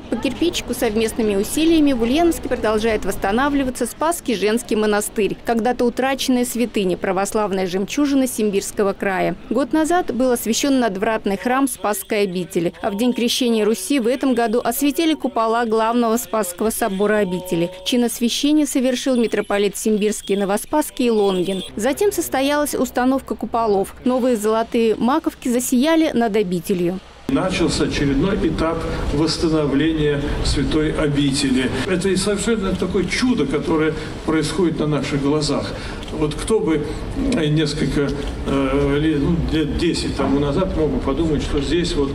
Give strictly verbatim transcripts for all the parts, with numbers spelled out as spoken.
По кирпичику совместными усилиями в Ульяновске продолжает восстанавливаться Спасский женский монастырь, когда-то утраченная святыня, православная жемчужина Симбирского края. Год назад был освящен надвратный храм Спасской обители, а в день крещения Руси в этом году осветили купола главного Спасского собора обители. Чин освящения совершил митрополит Симбирский, Новоспасский и Лонгин. Затем состоялась установка куполов. Новые золотые маковки засияли над обителью. Начался очередной этап восстановления святой обители. Это и совершенно такое чудо, которое происходит на наших глазах. Вот кто бы несколько лет, ну, лет десять тому назад мог бы подумать, что здесь вот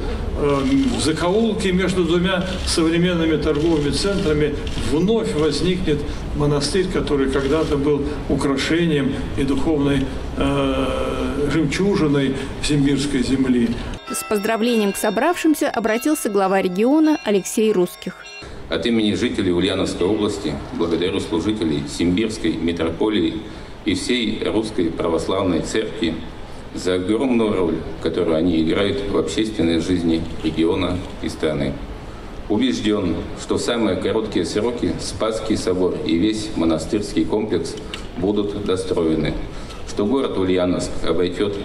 в закоулке между двумя современными торговыми центрами вновь возникнет монастырь, который когда-то был украшением и духовной э, жемчужиной Симбирской земли. С поздравлением к собравшимся обратился глава региона Алексей Русских. От имени жителей Ульяновской области благодарю служителей Симбирской митрополии и всей Русской Православной Церкви за огромную роль, которую они играют в общественной жизни региона и страны. Убежден, что в самые короткие сроки Спасский собор и весь монастырский комплекс будут достроены, что город Ульяновск обойдет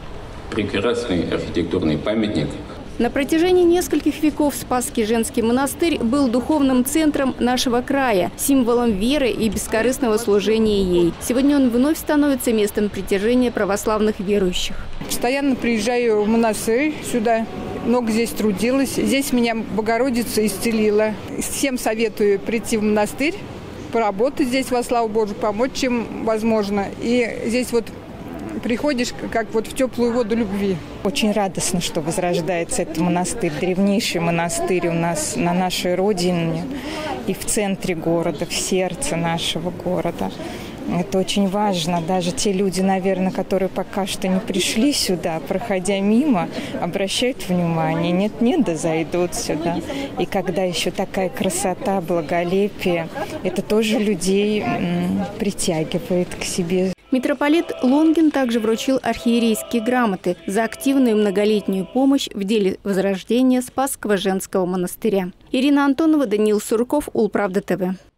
прекрасный архитектурный памятник. На протяжении нескольких веков Спасский женский монастырь был духовным центром нашего края, символом веры и бескорыстного служения ей. Сегодня он вновь становится местом притяжения православных верующих. Постоянно приезжаю в монастырь сюда, много здесь трудилась. Здесь меня Богородица исцелила. Всем советую прийти в монастырь, поработать здесь во славу Божию, помочь чем возможно. И здесь вот приходишь как вот в теплую воду любви. Очень радостно, что возрождается этот монастырь. Древнейший монастырь у нас на нашей родине и в центре города, в сердце нашего города. Это очень важно. Даже те люди, наверное, которые пока что не пришли сюда, проходя мимо, обращают внимание. Нет-нет, да зайдут сюда. И когда еще такая красота, благолепие, это тоже людей м, притягивает к себе. Митрополит Лонгин также вручил архиерейские грамоты за активную многолетнюю помощь в деле возрождения Спасского женского монастыря. Ирина Антонова, Даниил Сурков, Улправда ТВ.